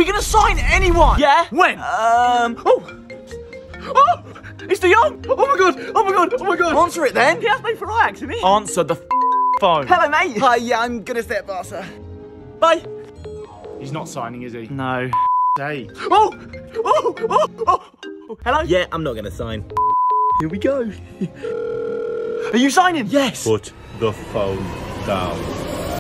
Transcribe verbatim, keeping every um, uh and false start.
we going to sign anyone? Yeah. When? Um. Oh! Oh! It's De Jong! Oh my god! Oh my god! Oh my god! Answer it then. He has played for Ajax, isn't he? Answer the phone. Hello, mate! Hi, yeah, I'm gonna stay at Barca. Bye! He's not signing, is he? No. Hey. Oh! Oh! Oh! Oh! Oh. Hello? Yeah, I'm not gonna sign. Here we go. Are you signing? Yes. Put the phone down.